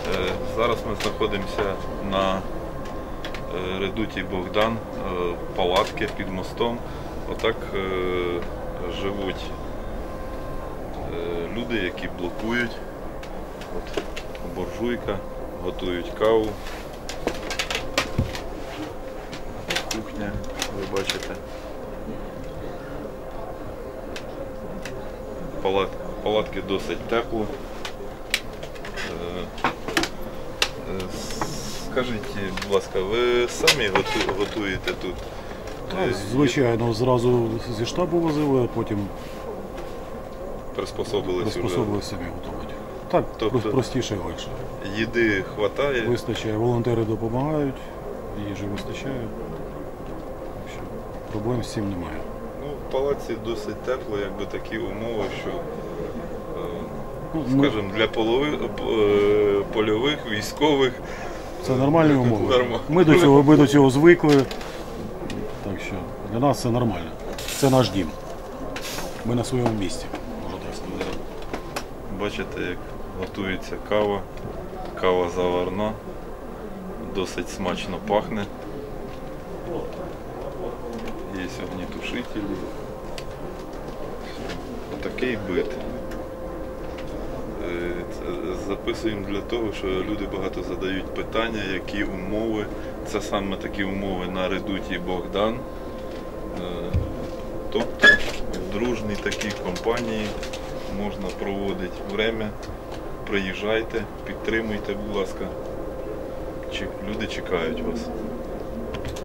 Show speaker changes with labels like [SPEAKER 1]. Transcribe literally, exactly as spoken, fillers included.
[SPEAKER 1] Зараз ми знаходимося на редуті Богдан, палатки під мостом. Отак живуть люди, які блокують. От буржуйка, готують каву. Кухня, ви бачите. Палат, палатки досить тепло. Скажіть, будь ласка, ви самі готуєте тут?
[SPEAKER 2] Так, звичайно, зразу зі штабу возили, а потім
[SPEAKER 1] приспособились,
[SPEAKER 2] приспособили самі готувати. Так, тобто, простіше і легше.
[SPEAKER 1] Їди вистачає?
[SPEAKER 2] Вистачає, волонтери допомагають, їжі вистачає. Проблем з цим немає.
[SPEAKER 1] Ну, в палаці досить тепло, якби такі умови, що,
[SPEAKER 2] ну,
[SPEAKER 1] скажімо, для полових, польових, військових.
[SPEAKER 2] Це нормальні умови. Ми до цього, ми до цього звикли, так що для нас це нормально. Це наш дім. Ми на своєму місці, можна так сказати.
[SPEAKER 1] Бачите, як готується кава, кава заварна, досить смачно пахне. Є огнетушителі. Отакий бит. Записуємо для того, що люди багато задають питання, які умови. Це саме такі умови на редуті Богдан. Тобто в дружній такій компанії можна проводити время. Приїжджайте, підтримуйте, будь ласка. Люди чекають вас.